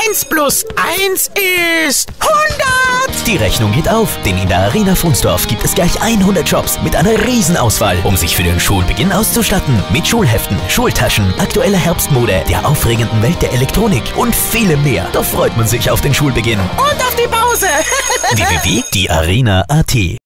1 plus 1 ist 100! Die Rechnung geht auf, denn in der Arena Funsdorf gibt es gleich 100 Shops mit einer Riesenauswahl, um sich für den Schulbeginn auszustatten. Mit Schulheften, Schultaschen, aktueller Herbstmode, der aufregenden Welt der Elektronik und vielem mehr. Da freut man sich auf den Schulbeginn. Und auf die Pause! www.diearena.at